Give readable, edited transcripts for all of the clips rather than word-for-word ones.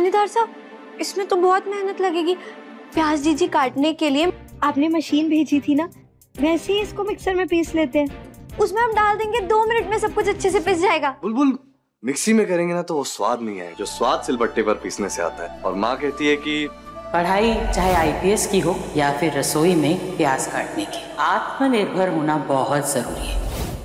थानेदार साहब, इसमें तो बहुत मेहनत लगेगी। प्याज दीजिए काटने के लिए। आपने मशीन भेजी थी ना, वैसे ही इसको मिक्सर में पीस लेते हैं। उसमें हम डाल देंगे, 2 मिनट में सब कुछ अच्छे से पिस जाएगा। बुलबुल, मिक्सी में करेंगे ना तो वो स्वाद नहीं है जो स्वाद सिलबट्टे पर पीसने से आता है। और माँ कहती है कि पढ़ाई चाहे आईपीएस की हो या फिर रसोई में प्याज काटने की, आत्मनिर्भर होना बहुत जरूरी है।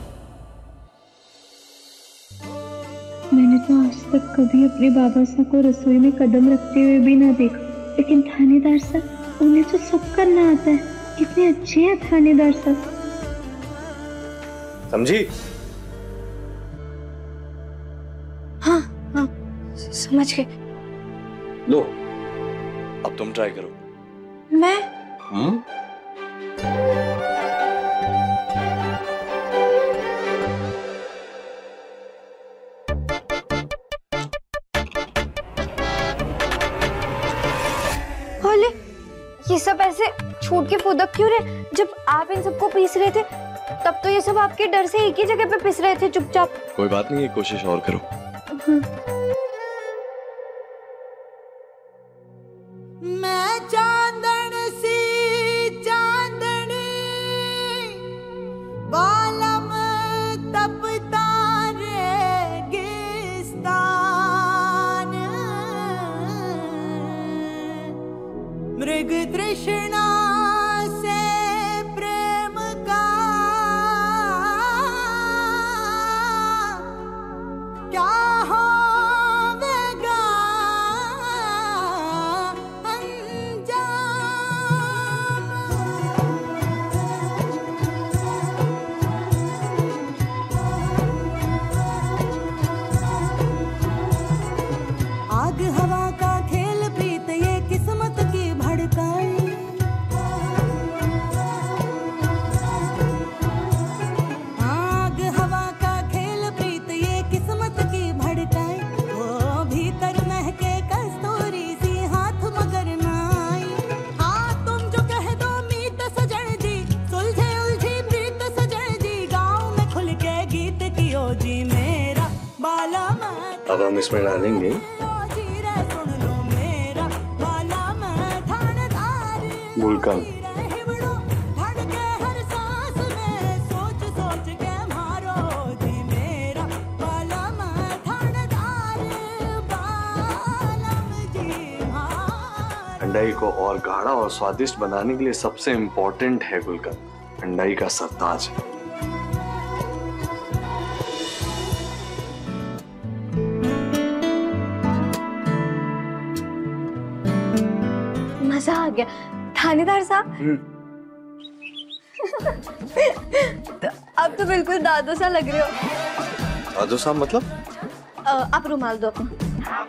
मैंने तो आज तक कभी अपने बाबा साहब को रसोई में कदम रखते हुए भी ना देखा, लेकिन थानेदार साहब, उन्हें तो सब करना आता है। कितने अच्छे हैं थानेदार साहब। समझी? हाँ हाँ, समझ गए। लो, अब तुम ट्राई करो। मैं? बोले, ये सब ऐसे छूट के फुदक क्यों रहे? जब आप इन सबको पीस रहे थे तब तो ये सब आपके डर से एक ही जगह पे पिस रहे थे चुपचाप। कोई बात नहीं, एक कोशिश और करो। मैं चांदन सी चांदनी, बालम तपता रेगिस्तान, मृग तृष्णा से प्रेम का क्या होवेगा आग हवा का खेल प्रीत ये किस्मत की भड़काई, आग हवा का खेल प्रीत ये किस्मत की भड़काई, वो भीतर महके कस्तूरी सी हाथ मगर ना आई। हाँ तुम जो कह दो मीत सजन जी, सुलझे उलझी प्रीत सजन जी, गाँव में खुल के गीत कियो जी मेरा बाला मैं। अब हम इसमें डालेंगे गुलकंद। ठंडाई को और गाढ़ा और स्वादिष्ट बनाने के लिए सबसे इम्पोर्टेंट है गुलकंद, ठंडाई का सरताज है। मजा आ गया थानेदार साहब। तो अब तो बिल्कुल दादू सा लग रहे हो। दादू साहब मतलब? आप रुमाल दो अपना।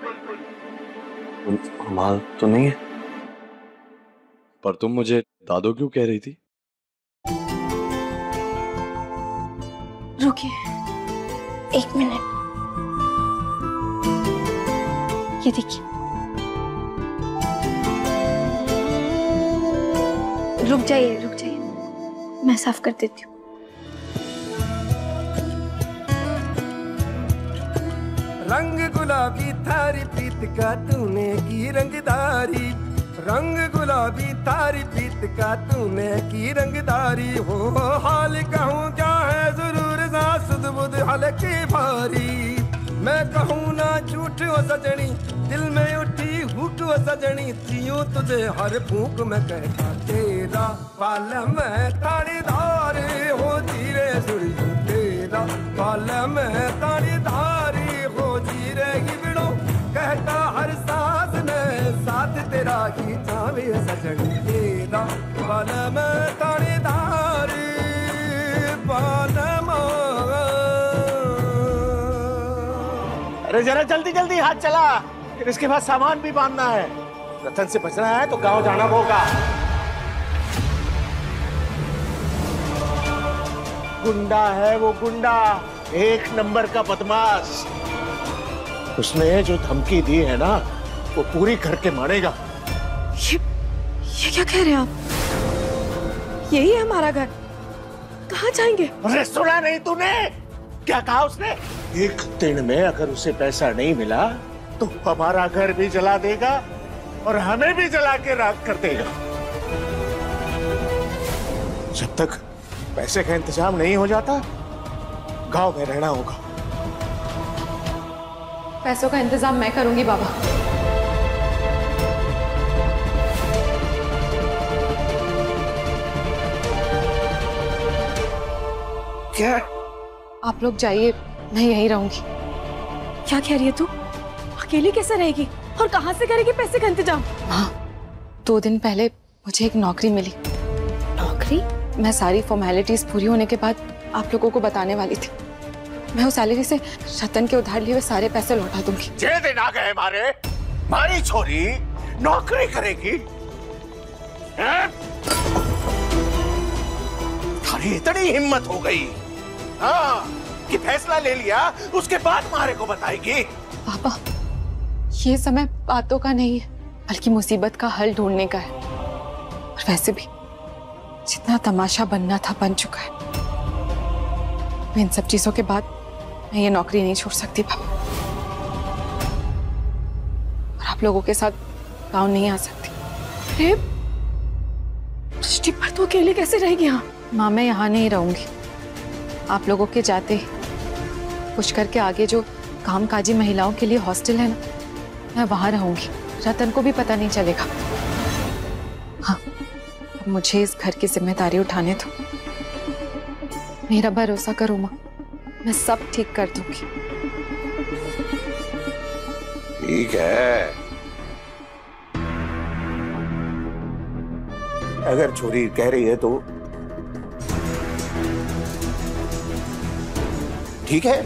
रुमाल तो नहीं है, पर तुम मुझे दादू क्यों कह रही थी? रुकिए 1 मिनट, ये देखिए। रुक जाइए, मैं साफ कर देती हूँ। रंग गुलाबी थारी प्रीत का तूने की रंगदारी, रंग गुलाबी थारी प्रीत का तूने की रंगदारी, हो हाल कहूँ क्या है जरूर सा सुध बुध हल्की भारी, मैं कहूँ ना झूठ हो सजनी, दिल में उठी हुक हो सजनी, जियूं तुझे हर फूंक में कहता तेरा पाल में ताड़ीदार हो जीरे सुरियों, तेरा पाल में ताड़ीदार हो जीरे गिबड़ो, कहता हर सांस में साथ तेरा ही चावे सजनी, तेरा पाल में ताड़ीदार पाल में। अरे जरा जल्दी जल्दी हाथ चला, फिर इसके बाद सामान भी बांधना है। रतन से बचना है तो गांव जाना होगा। गुंडा है वो, गुंडा 1 नंबर का बदमाश। उसने जो धमकी दी है ना वो पूरी करके मानेगा। ये क्या कह रहे हैं आप? यही है हमारा घर, कहाँ जाएंगे? अरे सुना नहीं तूने क्या कहा उसने? 1 दिन में अगर उसे पैसा नहीं मिला तो हमारा घर भी जला देगा और हमें भी जला के राख कर देगा। जब तक पैसे का इंतजाम नहीं हो जाता गांव में रहना होगा। पैसों का इंतजाम मैं करूंगी बाबा। क्या? आप लोग जाइए, मैं यहीं रहूंगी। क्या कह रही है तू? अकेली कैसे रहेगी और कहां से करेगी पैसे का इंतजाम? हाँ, 2 दिन पहले मुझे एक नौकरी मिली। नौकरी? मैं सारी फॉर्मेलिटीज पूरी होने के बाद आप लोगों को बताने वाली थी। मैं उस सैलरी से रतन के उधार लिए हुए सारे पैसे लौटा दूंगी। जे दिन आ गए मारी छोरी नौकरी करेगी? थारी इतनी हिम्मत हो गई हाँ कि फैसला ले लिया उसके बाद मारे को बताएगी? पापा, ये समय बातों का नहीं है बल्कि मुसीबत का हल ढूंढने का है। और वैसे भी जितना तमाशा बनना था बन चुका है। इन सब चीजों के बाद मैं ये नौकरी नहीं छोड़ सकती पापा, और आप लोगों के साथ गांव नहीं आ सकती। अरे दृष्टि पर तो अकेले कैसे रहेगी यहाँ? माँ, मैं यहाँ नहीं रहूंगी। आप लोगों के जाते ही पुष्कर के आगे जो कामकाजी महिलाओं के लिए हॉस्टल है ना, मैं वहां रहूंगी। रतन को भी पता नहीं चलेगा। हाँ, अब मुझे इस घर की जिम्मेदारी उठाने दो। मेरा भरोसा करो माँ, मैं सब ठीक कर दूंगी। ठीक है, अगर छोरी कह रही है तो ठीक है।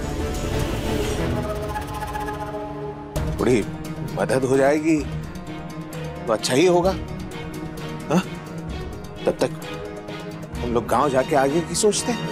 थोड़ी मदद हो जाएगी तो अच्छा ही होगा। हाँ? तब तक हम लोग गांव जाके आगे की सोचते हैं।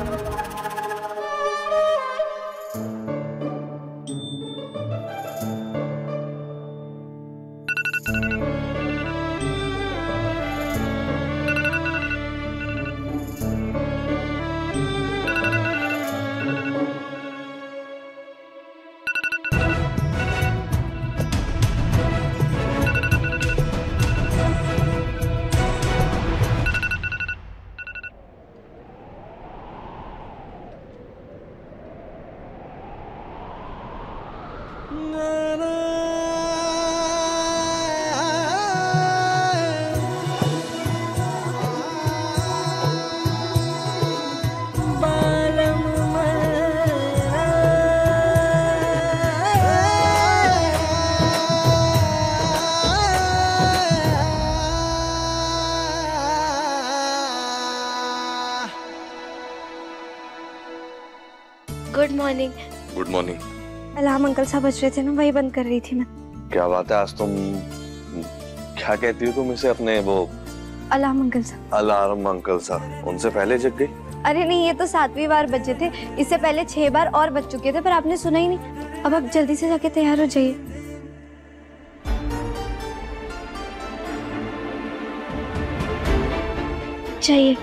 Good morning. Good morning. Alarm uncle साहब बज रहे थे ना, वही बंद कर रही थी मैं। क्या बात है, आज तुम क्या कहती हो तुम इसे अपने वो अलार्म अंकल साहब? अलार्म अंकल साहब उनसे पहले जग गई? अरे नहीं, ये तो 7वीं बार बजे थे, इससे पहले 6 बार और बज चुके थे पर आपने सुना ही नहीं। अब आप जल्दी से जाके तैयार हो जाइए। चाहिए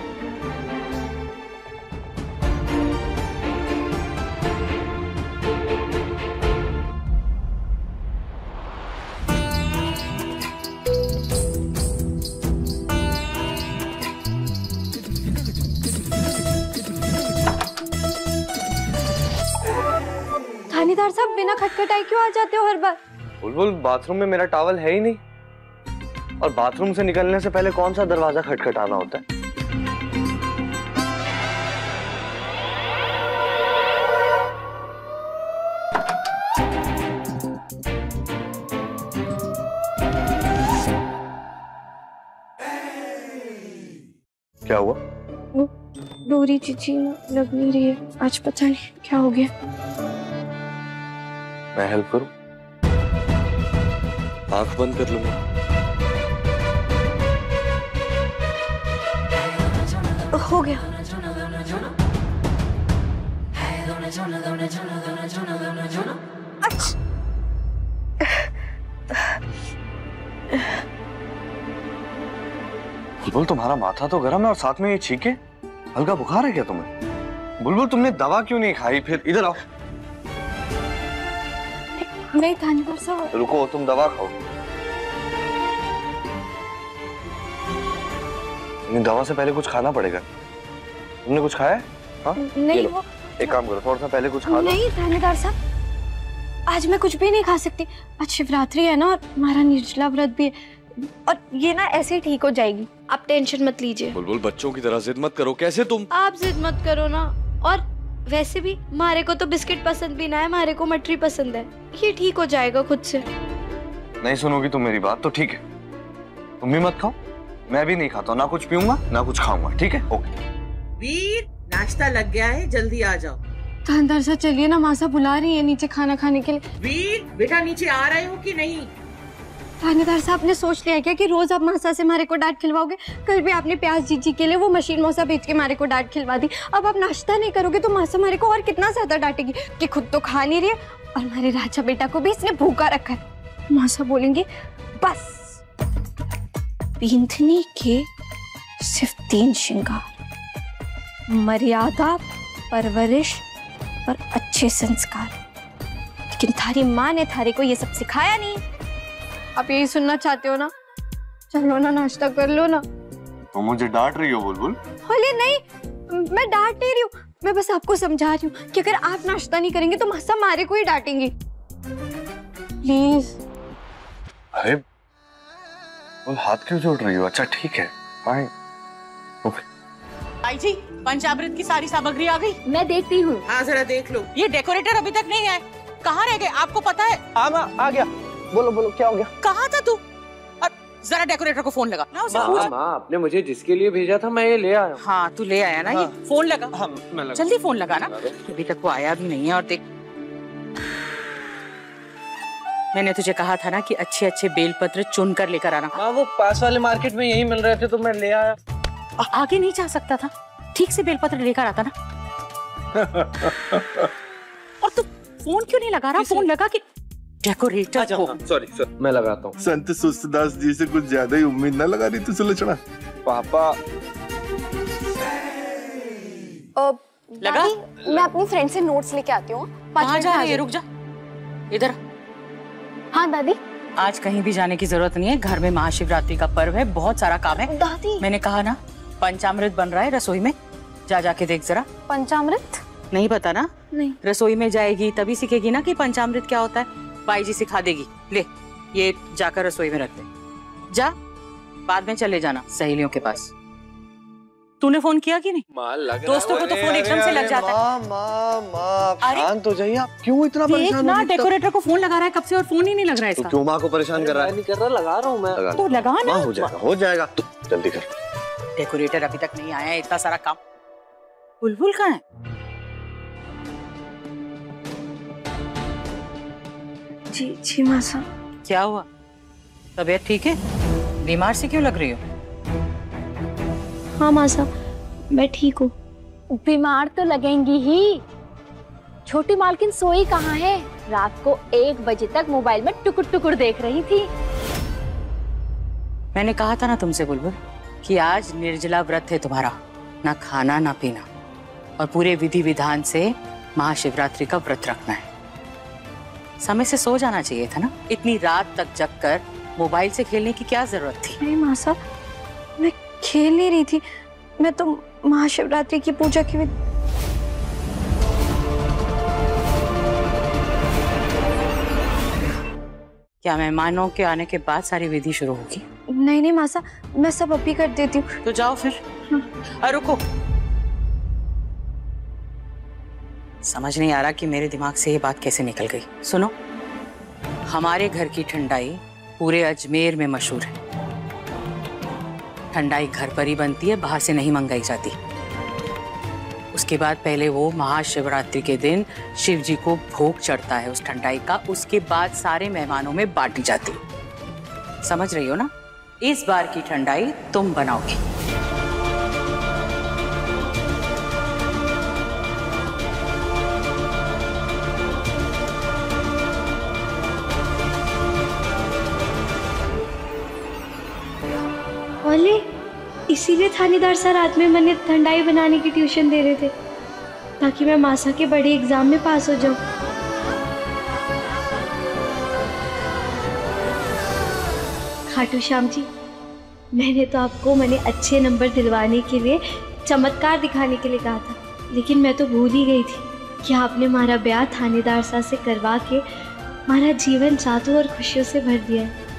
थानेदार साहब, बिना खटखटाए क्यों आ जाते हो हर बार? बुलबुल, बाथरूम में मेरा टॉवल है ही नहीं, और बाथरूम से निकलने से पहले कौन सा दरवाजा खटखटाना होता है? क्या हुआ? डोरी चीची लग नहीं रही है आज, पता नहीं क्या हो गया। मैं हेल्प करूं? आंख बंद कर लूंगा। हो गया। बुलबुल, तुम्हारा माथा तो गर्म है और साथ में ये छींके, हल्का बुखार है क्या तुम्हें? बुलबुल, तुमने दवा क्यों नहीं खाई? फिर इधर आओ। नहीं थानेदार साहब। रुको, तुम दवा खाओ। दवा से पहले कुछ खाना पड़ेगा। तुमने कुछ खाया है? हाँ? नहीं वो एक काम करो, थोड़ा सा पहले कुछ खा लो। नहीं थानेदार साहब, आज मैं कुछ भी नहीं खा सकती। आज शिवरात्रि है ना, और हमारा निर्जला व्रत भी है, और ये ना ऐसे ही ठीक हो जाएगी, आप टेंशन मत लीजिए। बुलबुल, बच्चों की तरह जिद मत करो। कैसे तुम? आप जिद मत करो ना। और वैसे भी मारे को तो बिस्किट पसंद भी ना है, मारे को मटरी पसंद है। ये ठीक हो जाएगा खुद से। नहीं सुनोगी तुम मेरी बात तो ठीक है, तुम भी मत खाओ, मैं भी नहीं खाता, ना कुछ पीऊंगा ना कुछ खाऊंगा, ठीक है? ओके। वीर, नाश्ता लग गया है, जल्दी आ जाओ। थानेदार साहब चलिए ना, मासा बुला रही है नीचे खाना खाने के लिए। वीर बेटा, नीचे आ रहे हो कि नहीं? थानेदार साहब ने सोच लिया क्या कि रोज आप मासा से मारे को डांट खिलवाओगे? कल भी आपने प्याज जीजी के लिए वो मशीन मौसा बेच के मारे को डांट खिलवा दी। अब आप नाश्ता नहीं करोगे तो मासा मारे को और कितना ज्यादा डांटेगी कि खुद तो खा नहीं रही है और हमारे राजा बेटा को भी इसने भूखा रखा है। मासा बोलेंगे बस बींधनी के सिर्फ 3 श्रृंगार, मर्यादा, परवरिश और अच्छे संस्कार। लेकिन थारी माँ ने थारे को ये सब सिखाया नहीं। आप यही सुनना चाहते हो ना? चलो ना, नाश्ता कर लो ना। तुम मुझे डांट रही हो बुलबुल? होले नहीं, मैं डांट नहीं रही हूँ, मैं बस आपको समझा रही हूँ कि अगर आप नाश्ता नहीं करेंगे तो मासा मारे को ही डांटेंगी। प्लीज। अरे हाथ क्यों जोड़ रही हो? अच्छा ठीक है, फाइन। आई जी, पंचामृत की सारी सामग्री आ गई। मैं देखती हूँ। हाँ जरा देख लो। ये डेकोरेटर अभी तक नहीं आए, कहाँ रह गए आपको पता है? आ गया। बोलो बोलो क्या हो गया? कहाँ था तू? जरा डेकोरेटर को फोन लगा ना, उसे पूछ। माँ, आपने मुझे जिसके लिए भेजा था मैं ये ले आया हूँ। हाँ तू ले आया ना। हाँ। ये फोन लगा। हाँ, मैं लगा। जल्दी फोन लगा ना, अभी तक वो आया भी नहीं है। और देख, मैंने तुझे कहा था ना कि अच्छे अच्छे बेलपत्र चुन कर लेकर आना। माँ, वो पास वाले मार्केट में यही मिल रहे थे तो मैं ले आया। आगे नहीं जा सकता था? ठीक से बेलपत्र लेकर आता ना। और तू फोन क्यों नहीं लगा रहा? फोन लगा कि डेकोरेटर को। सॉरी मैं लगाता हूँ। संत सुस्तदास जी से कुछ ज्यादा ही उम्मीद ना लगा रही थी सुलोचना। पापा लगा? मैं अपनी फ्रेंड से नोट्स लेके आती हूँ। कहाँ जा रही है? रुक जा, इधर। हाँ दादी। आज कहीं भी जाने की जरूरत नहीं है, घर में महाशिवरात्रि का पर्व है, बहुत सारा काम है। दादी मैंने कहा ना, पंचामृत बन रहा है रसोई में, जाके देख जरा। पंचामृत नहीं पता ना? नहीं। रसोई में जाएगी तभी सीखेगी ना कि पंचामृत क्या होता है। बाई जी सिखा देगी। ले ये जाकर रसोई में रख दे। जा, बाद में चले जाना सहेलियों के पास। तूने फोन किया कि नहीं? दोस्तों को तो फोन एकदम से लग जाता है। माँ शांत हो जाइए, आप क्यों इतना परेशान हो? ना डेकोरेटर को फोन लगा रहा है कब से और फोन ही नहीं लग रहा है इसका। तो क्यों माँ को परेशान कर रहा है? नहीं कर रहा, लगा रहा हूँ मैं। तो लगा ना। हो जाएगा तो जल्दी कर। डेकोरेटर अभी तक नहीं आया है, इतना सारा काम। बुलबुल कहाँ है? जी मासा। क्या हुआ? तबीयत ठीक है? बीमार से क्यों लग रही हो? हाँ मासा, मैं ठीक हूँ। बीमार तो लगेंगी ही। छोटी मालकिन सोई कहाँ है? रात को 1 बजे तक मोबाइल में टुकुर टुकुर देख रही थी। मैंने कहा था ना तुमसे बुलबुल कि आज निर्जला व्रत है तुम्हारा, ना खाना ना पीना, और पूरे विधि विधान से महाशिवरात्रि का व्रत रखना है। समय से सो जाना चाहिए था ना, इतनी रात तक जगकर मोबाइल से खेलने की क्या जरूरत थी? नहीं मासा, मैं खेल नहीं रही थी, मैं तो महाशिवरात्रि की पूजा की। क्या मेहमानों के आने के बाद सारी विधि शुरू होगी? नहीं मासा, मैं सब अभी कर देती हूँ। तो जाओ फिर। हाँ। रुको, समझ नहीं आ रहा कि मेरे दिमाग से ये बात कैसे निकल गई। सुनो, हमारे घर की ठंडाई पूरे अजमेर में मशहूर है। ठंडाई घर पर ही बनती है, बाहर से नहीं मंगाई जाती। उसके बाद पहले वो महाशिवरात्रि के दिन शिव जी को भोग चढ़ता है उस ठंडाई का, उसके बाद सारे मेहमानों में बांटी जाती है। समझ रही हो ना? इस बार की ठंडाई तुम बनाओगी। ओले, इसीलिए थानेदार सर रात में मैंने ठंडाई बनाने की ट्यूशन दे रहे थे ताकि मैं मासा के बड़े एग्जाम में पास हो जाऊं। खाटू श्याम जी, मैंने तो आपको मैंने अच्छे नंबर दिलवाने के लिए, चमत्कार दिखाने के लिए कहा था, लेकिन मैं तो भूल ही गई थी कि आपने हमारा ब्याह थानेदार साहब से करवा के हमारा जीवन जादू और खुशियों से भर दिया है।